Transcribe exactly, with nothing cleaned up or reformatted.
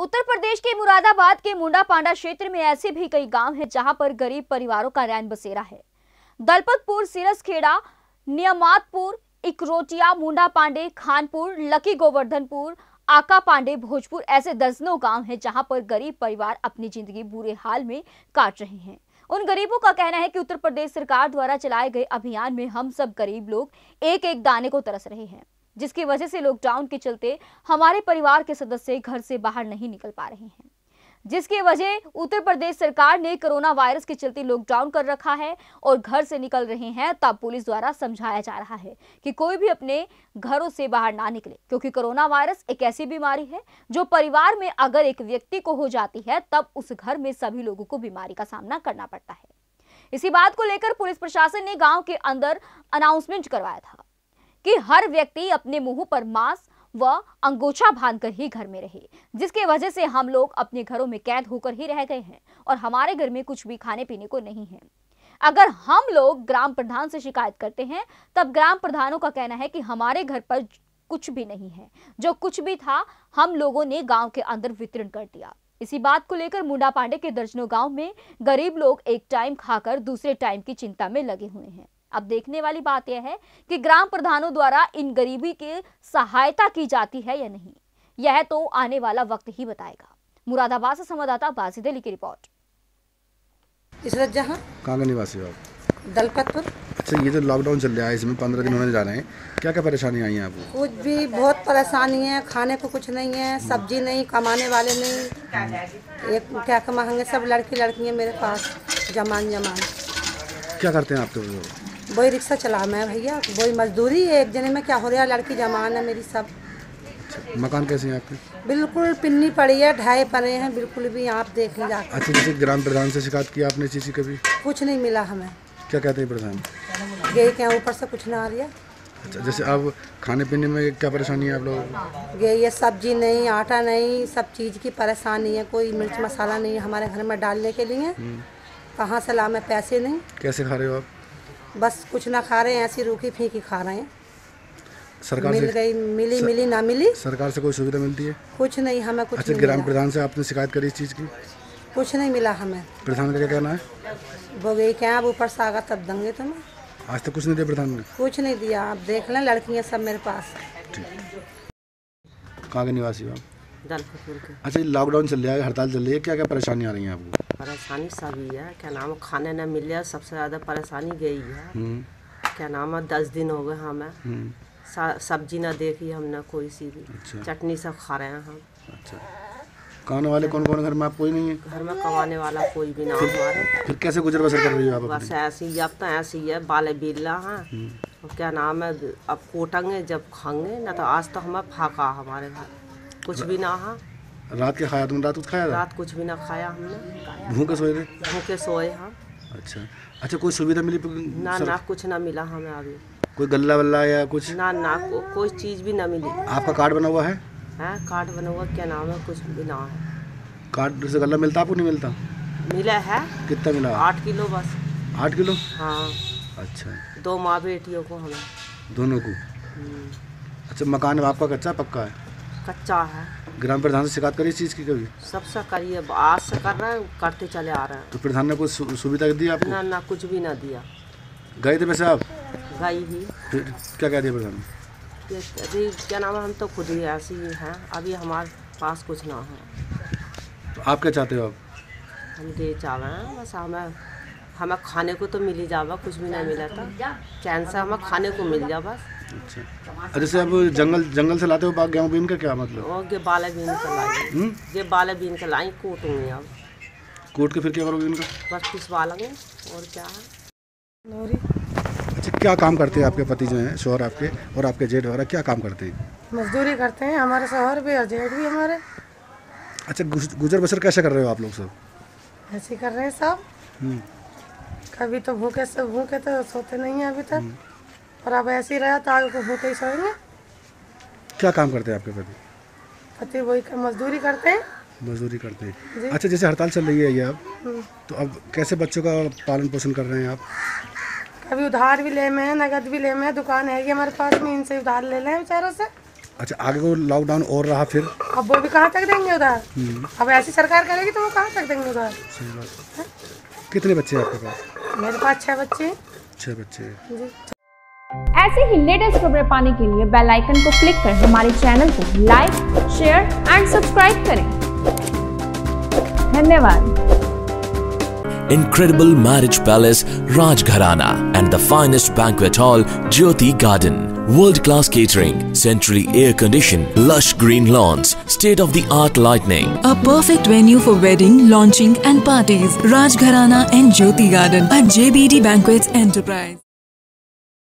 उत्तर प्रदेश के मुरादाबाद के मुंडा पांडा क्षेत्र में ऐसे भी कई गांव हैं जहां पर गरीब परिवारों का रैन बसेरा है। दलपतपुर, सिरसखेड़ा, नियमातपुर, इकरोटिया, मुंडा पांडे, खानपुर, लकी गोवर्धनपुर, आका पांडे, भोजपुर ऐसे दर्जनों गांव हैं जहां पर गरीब परिवार अपनी जिंदगी बुरे हाल में काट रहे हैं। उन गरीबों का कहना है कि उत्तर प्रदेश सरकार द्वारा चलाए गए अभियान में हम सब गरीब लोग एक एक दाने को तरस रहे हैं, जिसकी वजह से लॉकडाउन के चलते हमारे परिवार के सदस्य घर से बाहर नहीं निकल पा रहे हैं, जिसकी वजह उत्तर प्रदेश सरकार ने कोरोना वायरस के चलते लॉकडाउन कर रखा है और घर से निकल रहे हैं। तब पुलिस द्वारा समझाया जा रहा है कि कोई भी अपने घरों से बाहर ना निकले, क्योंकि कोरोना वायरस एक ऐसी बीमारी है जो परिवार में अगर एक व्यक्ति को हो जाती है तब उस घर में सभी लोगों को बीमारी का सामना करना पड़ता है। इसी बात को लेकर पुलिस प्रशासन ने गाँव के अंदर अनाउंसमेंट करवाया था कि हर व्यक्ति अपने मुंह पर मास्क व अंगोछा बांधकर ही घर में रहे, जिसके वजह से हम लोग अपने घरों में कैद होकर ही रह गए हैं और हमारे घर में कुछ भी खाने पीने को नहीं है। अगर हम लोग ग्राम प्रधान से शिकायत करते हैं तब ग्राम प्रधानों का कहना है कि हमारे घर पर कुछ भी नहीं है, जो कुछ भी था हम लोगों ने गांव के अंदर वितरण कर दिया। इसी बात को लेकर मुंडा पांडे के दर्जनों गांव में गरीब लोग एक टाइम खाकर दूसरे टाइम की चिंता में लगे हुए हैं। अब देखने वाली बात यह है कि ग्राम प्रधानों द्वारा इन गरीबी की सहायता की जाती है या नहीं, यह तो आने वाला वक्त ही बताएगा। मुरादाबाद से संवाददाता बाजिद अली की रिपोर्ट। इसरत जहां कहाँ का निवासी हो आप? दलपतपुर। अच्छा, ये जो लॉकडाउन चल रहा है इसमें पंद्रह दिन होने जा रहे हैं, क्या क्या परेशानी आई है आपको? कुछ भी बहुत परेशानी है, खाने को कुछ नहीं है, सब्जी नहीं, कमाने वाले नहीं, एक क्या कमाएंगे, सब लड़की लड़की है मेरे पास, जमान जमान। क्या करते हैं आप? तो वही रिक्शा चला मैं भैया, वही मजदूरी है, एक जने में क्या हो रहा है, लड़की जमान है मेरी सब। अच्छा, मकान कैसे हैं आपके? बिल्कुल पिन्नी पड़ी है, ढाई पड़े हैं, बिल्कुल भी आप देख लीजिए। अच्छा, जैसे ग्राम प्रधान से शिकायत किया आपने चीज़ की कभी? कुछ नहीं मिला हमें। क्या कहते हैं प्रधान? गए क्या ऊपर से कुछ ना आ रही है। अच्छा, जैसे अब खाने पीने में क्या परेशानी है आप लोग? गए ये सब्जी नहीं, आटा नहीं, सब चीज़ की परेशानी है, कोई मिर्च मसाला नहीं हमारे घर में डालने के लिए, कहाँ से ला में पैसे नहीं। कैसे खा रहे हो आप? बस कुछ ना खा रहे हैं, ऐसी रूखी फीकी खा रहे हैं। सरकार मिल से गई, मिली मिली ना मिली, सरकार से कोई सुविधा मिलती है? कुछ नहीं हमें कुछ अच्छा, नहीं ग्राम मिला। प्रधान से आपने शिकायत करी इस चीज़ की? कुछ नहीं मिला हमें। प्रधान का क्या कहना है? वो गई क्या, अब ऊपर से आगा तब देंगे तुम्हें। आज तक कुछ नहीं दिया प्रधान ने? कुछ नहीं दिया, आप देख लें, लड़कियाँ सब मेरे पास। कहाँ के निवासी हो आप? दलपतपुर के। अच्छा, लॉकडाउन चल रहा है, हड़ताल चल रही है, क्या क्या परेशानी आ रही है आपको? परेशानी सभी है, क्या नाम है, खाने न मिल जाए, सबसे ज़्यादा परेशानी गई है। क्या नाम है, दस दिन हो गए हमें, सब्जी ना देखी हमने कोई सी भी। अच्छा। चटनी सब खा रहे हैं हम। अच्छा, कमाने वाले कौन कौन घर में? आप कोई नहीं है घर में? कमाने वाला कोई भी ना हमारे। फिर कैसे गुजर बसर कर रही हो आप? बस ऐसी ही, अब तो ऐसी है, बाले बिल्ला हैं। क्या नाम है, अब कोटेंगे जब खाएंगे ना, तो आज तो हमें फाका हमारे घर कुछ भी ना है। रात के खाया तुम? रात कुछ खाया? रात कुछ भी ना खाया हमने, भूखे सोए थे? भूखे सोए हम। अच्छा अच्छा, कोई सुविधा मिली? ना ना कुछ ना मिला हमें अभी। कोई गल्ला वल्ला या कुछ? ना ना को, कोई चीज़ भी ना मिली। आपका कार्ड बना हुआ है? है कार्ड बना हुआ, क्या नाम है, कुछ भी ना है। कार्ड से गल्ला मिलता? आपको नहीं मिलता? मिला है। कितना मिला? आठ किलो बस। आठ किलो? हाँ। अच्छा, दो माँ बेटियों को हमें दोनों को? अच्छा, मकान आपका कच्चा पक्का है? कच्चा है। ग्राम प्रधान से शिकायत करी इस चीज़ की कभी? सबसे करिए, आज से कर रहे हैं, करते चले आ रहे हैं। तो प्रधान ने कुछ सुविधा दी आपको? ना ना कुछ भी ना दिया। गए थे वैसे आप? गई ही। फिर क्या कह दिया प्रधान? अभी क्या नाम है, हम तो खुद ही ऐसे ही हैं, अभी हमारे पास कुछ ना है। तो आप क्या चाहते हो? आप? हम दे चाह रहे हैं, बस हमें हमें खाने को तो मिल ही जावा, कुछ भी नहीं मिला था, कैंसर हमें खाने को मिल जा बस। अच्छा, जैसे अब जंगल जंगल से लाते हो बाग गेहूँ बीन का क्या मतलब? और ये बाले बीन के लाई, ये बाले बीन के लाई कूटूंगी अब। कूट के फिर क्या करोगे इनका? बस पिसवा लेंगे, और क्या है। अच्छा, क्या काम करते हैं आपके पति जो हैं, शोहर आपके, और आपके जेठ वगैरह क्या काम करते हैं? मजदूरी करते हैं, हमारे शोहर भी और जेठ भी हमारे। अच्छा, गुजर बसर कैसे कर रहे हो आप लोग सब? ऐसे कर रहे हैं सब। कभी तो भूखे से भूखे तो सोते नहीं हैं अभी तक, और अब ऐसे ही रहा तो आगे को भूखे ही सोएंगे। क्या काम करते हैं आपके पति? पति वही मजदूरी करते हैं। मजदूरी करते हैं। अच्छा, जैसे हड़ताल चल रही है ये अब, तो अब कैसे बच्चों का पालन पोषण कर रहे हैं आप? कभी उधार भी ले में, नगद भी ले में, दुकान है कि हमारे पास में, इनसे उधार ले लें बेचारों से। अच्छा, आगे को लॉकडाउन और रहा फिर? अब वो भी कहाँ तक देंगे उधर? अब ऐसी सरकार करेगी तो वो कहाँ तक देंगे उधर? सही बात है। कितने बच्चे हैं आपके पास? मेरे पास छह बच्चे। छह बच्चे जी। ऐसे ही लेटेस्ट खबरें पाने के लिए बेल आइकन को क्लिक कर हमारे चैनल को लाइक, शेयर एंड सब्सक्राइब करें। धन्यवाद। Incredible marriage palace Rajgharana and the finest banquet hall Jyoti Garden. World-class catering, centrally air-conditioned, lush green lawns, state-of-the-art lighting. A perfect venue for wedding, launching and parties. Rajgharana and Jyoti Garden at J B D Banquets Enterprise.